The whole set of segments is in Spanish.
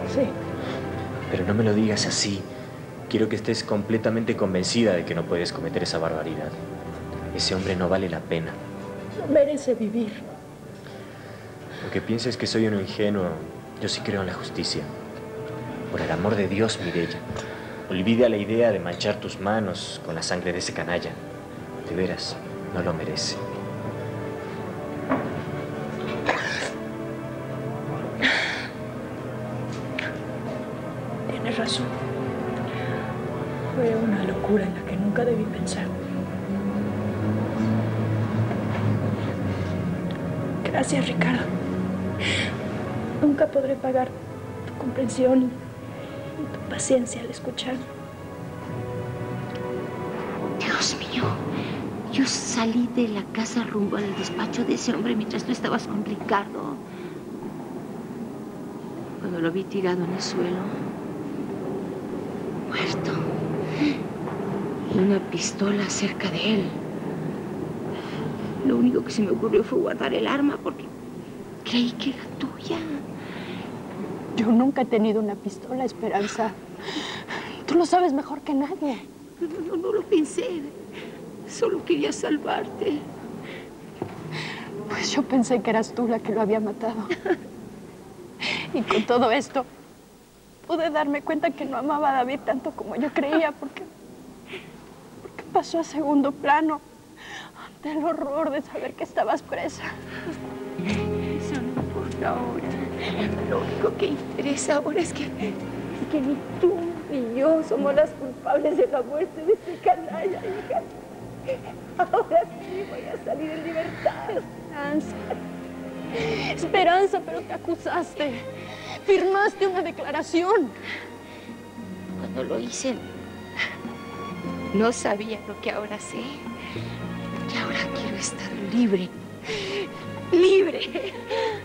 Sí. Pero no me lo digas así. Quiero que estés completamente convencida de que no puedes cometer esa barbaridad. Ese hombre no vale la pena. No merece vivir. Aunque pienses que soy un ingenuo, yo sí creo en la justicia. Por el amor de Dios, Mireya, olvida la idea de manchar tus manos con la sangre de ese canalla. De veras, no lo merece. Tienes razón. Fue una locura en la que nunca debí pensar. Gracias, Ricardo. Nunca podré pagar tu comprensión y tu paciencia al escucharme. Dios mío, yo salí de la casa rumbo al despacho de ese hombre mientras tú estabas con Ricardo. Cuando lo vi tirado en el suelo, muerto, y una pistola cerca de él. Lo único que se me ocurrió fue guardar el arma porque creí que era tuya. Yo nunca he tenido una pistola, Esperanza. Tú lo sabes mejor que nadie. No lo pensé. Solo quería salvarte. Pues yo pensé que eras tú la que lo había matado. Y con todo esto, pude darme cuenta que no amaba a David tanto como yo creía, porque pasó a segundo plano ante el horror de saber que estabas presa. Eso no importa ahora. Lo único que interesa ahora es que ni tú ni yo somos las culpables de la muerte de este canalla, hija. Ahora sí voy a salir en libertad. Esperanza, pero te acusaste. Firmaste una declaración. Cuando lo hice, no sabía lo que ahora sé. Que ahora quiero estar libre. ¡Libre!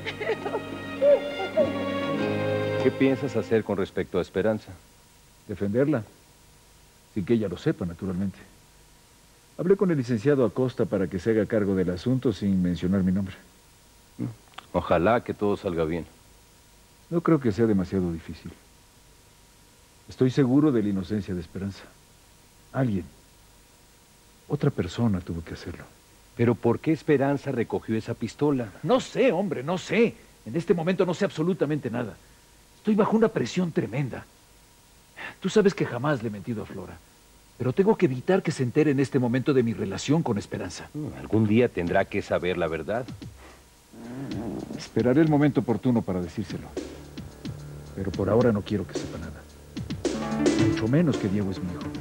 ¿Qué piensas hacer con respecto a Esperanza? Defenderla, sin que ella lo sepa, naturalmente. Hablé con el licenciado Acosta para que se haga cargo del asunto sin mencionar mi nombre. Ojalá que todo salga bien. No creo que sea demasiado difícil. Estoy seguro de la inocencia de Esperanza. Alguien, otra persona tuvo que hacerlo. ¿Pero por qué Esperanza recogió esa pistola? No sé, hombre, no sé. En este momento no sé absolutamente nada. Estoy bajo una presión tremenda. Tú sabes que jamás le he mentido a Flora. Pero tengo que evitar que se entere en este momento de mi relación con Esperanza. Algún día tendrá que saber la verdad. Esperaré el momento oportuno para decírselo. Pero por ahora no quiero que sepa nada. Mucho menos que Diego es mi hijo.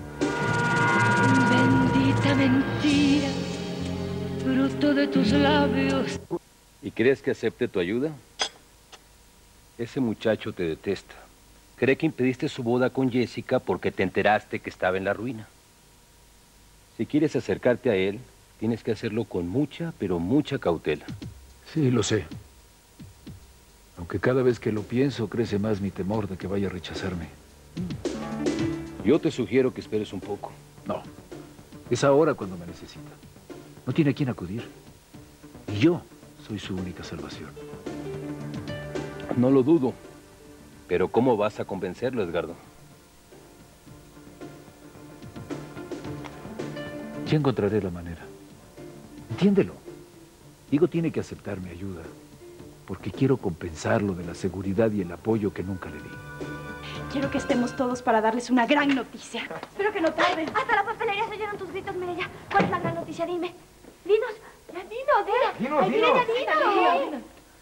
Bendita mentira, fruto de tus labios. ¿Y crees que acepte tu ayuda? Ese muchacho te detesta. Cree que impediste su boda con Jessica porque te enteraste que estaba en la ruina. Si quieres acercarte a él, tienes que hacerlo con mucha, pero mucha cautela. Sí, lo sé. Aunque cada vez que lo pienso, crece más mi temor de que vaya a rechazarme. Yo te sugiero que esperes un poco. No. Es ahora cuando me necesita. No tiene a quién acudir. Y yo soy su única salvación. No lo dudo. Pero ¿cómo vas a convencerlo, Edgardo? Ya encontraré la manera. Entiéndelo. Diego tiene que aceptar mi ayuda, porque quiero compensarlo de la seguridad y el apoyo que nunca le di. Quiero que estemos todos para darles una gran noticia. Espero que no tarden. Hasta la papelería se oyeron tus gritos, Mireya. ¿Cuál es la gran noticia? Dime. Dinos. Dinos.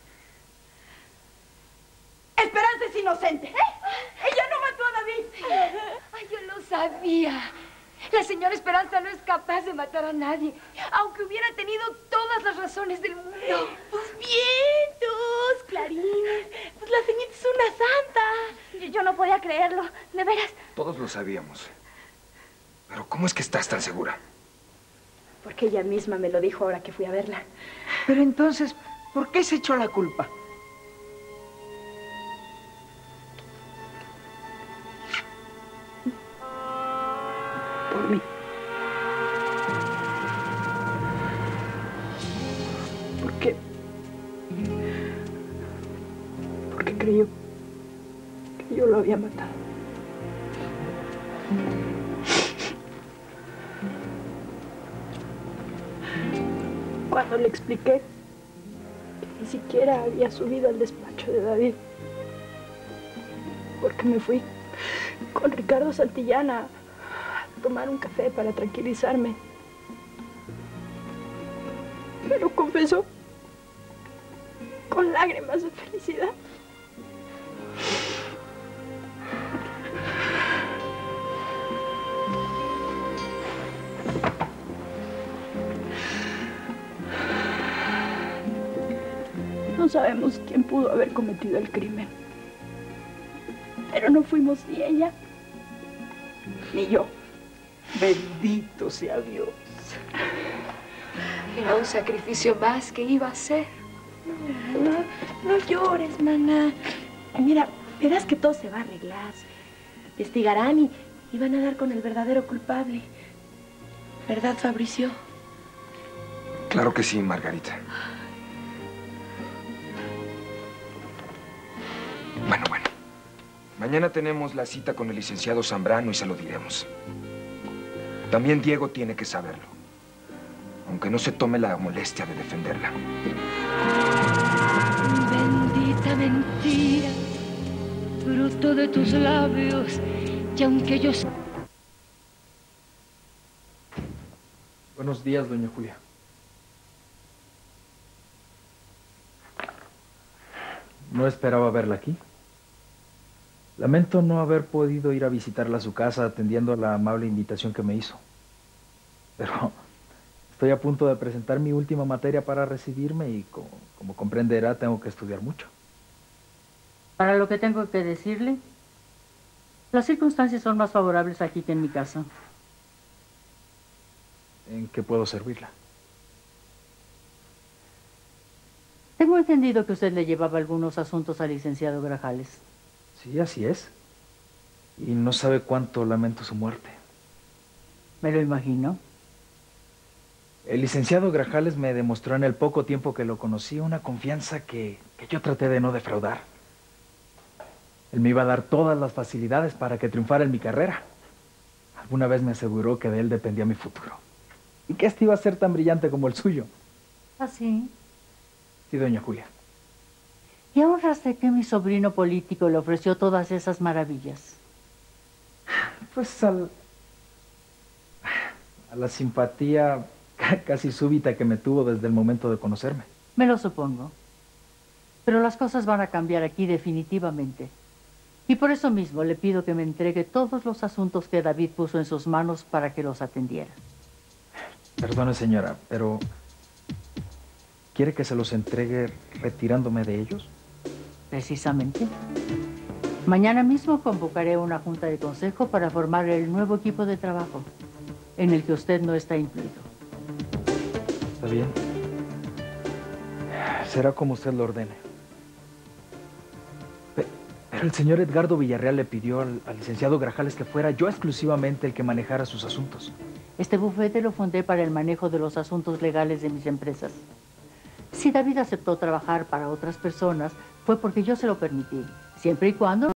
Esperanza es inocente. Ella no mató a David. Ay, yo lo sabía. La señora Esperanza no es capaz de matar a nadie, aunque hubiera tenido todas las razones del mundo. Tus vientos, Clarín. Pues la señorita es una santa. Yo no podía creerlo, de veras. Todos lo sabíamos. Pero ¿cómo es que estás tan segura? Porque ella misma me lo dijo ahora que fui a verla. Pero entonces, ¿por qué se echó la culpa? Por mí. Porque creyó que que yo lo había matado. Cuando le expliqué que ni siquiera había subido al despacho de David, porque me fui con Ricardo Santillana a tomar un café para tranquilizarme. Me lo confesó con lágrimas de felicidad. No sabemos quién pudo haber cometido el crimen. Pero no fuimos ni ella, ni yo. Bendito sea Dios. Era un sacrificio más que iba a hacer. No llores, maná. Mira, verás que todo se va a arreglar. Investigarán y van a dar con el verdadero culpable. ¿Verdad, Fabricio? Claro que sí, Margarita. Bueno. Mañana tenemos la cita con el licenciado Zambrano y se lo diremos. También Diego tiene que saberlo, aunque no se tome la molestia de defenderla. Bendita mentira, fruto de tus labios, y aunque yo... Buenos días, doña Julia. No esperaba verla aquí. Lamento no haber podido ir a visitarla a su casa atendiendo a la amable invitación que me hizo. Pero estoy a punto de presentar mi última materia para recibirme y como comprenderá tengo que estudiar mucho. Para lo que tengo que decirle, las circunstancias son más favorables aquí que en mi casa. ¿En qué puedo servirla? Tengo entendido que usted le llevaba algunos asuntos al licenciado Grajales. Sí, así es. Y no sabe cuánto lamento su muerte. Me lo imagino. El licenciado Grajales me demostró en el poco tiempo que lo conocí una confianza que yo traté de no defraudar. Él me iba a dar todas las facilidades para que triunfara en mi carrera. Alguna vez me aseguró que de él dependía mi futuro. Y que este iba a ser tan brillante como el suyo. ¿Ah, sí? Sí, doña Julia. ¿Y a honras de que mi sobrino político le ofreció todas esas maravillas? Pues a la simpatía casi súbita que me tuvo desde el momento de conocerme. Me lo supongo. Pero las cosas van a cambiar aquí definitivamente. Y por eso mismo le pido que me entregue todos los asuntos que David puso en sus manos para que los atendiera. Perdone, señora, pero ¿quiere que se los entregue retirándome de ellos? Precisamente. Mañana mismo convocaré una junta de consejo para formar el nuevo equipo de trabajo, en el que usted no está incluido. Está bien. Será como usted lo ordene. Pero el señor Edgardo Villarreal le pidió al licenciado Grajales que fuera yo exclusivamente el que manejara sus asuntos. Este bufete lo fundé para el manejo de los asuntos legales de mis empresas. Si David aceptó trabajar para otras personas, fue porque yo se lo permití, siempre y cuando